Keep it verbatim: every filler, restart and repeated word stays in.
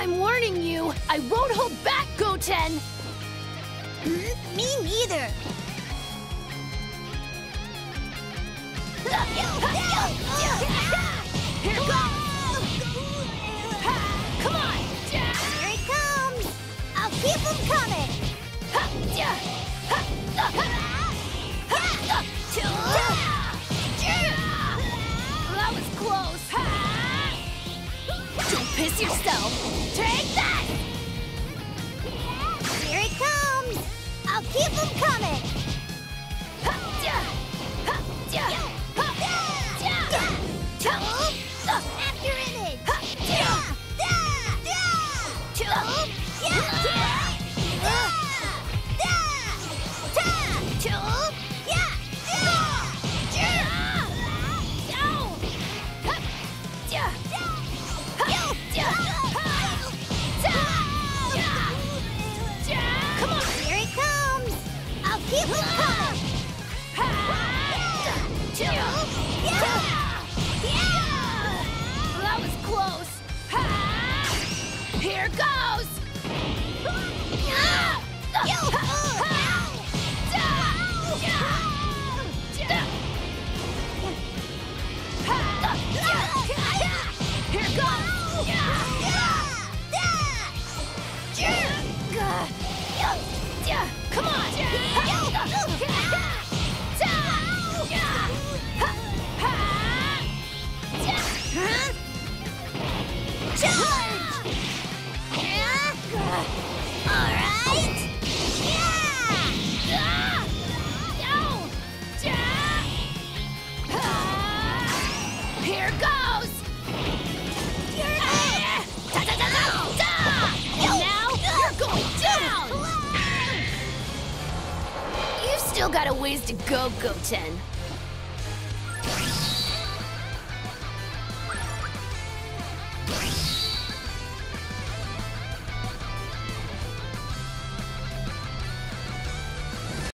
I'm warning you. I won't hold back, Goten. Hmm? Me neither. Here goes. Come on. Here it comes. I'll keep them coming. That was close. Don't piss yourself. Take that. Here it comes. I'll keep them coming. After image. Come on. Here it comes. I'll keep them coming. That was close. Here goes. Here goes. Come on. Here goes. And now you're going down. You've still got a ways to go, Goten.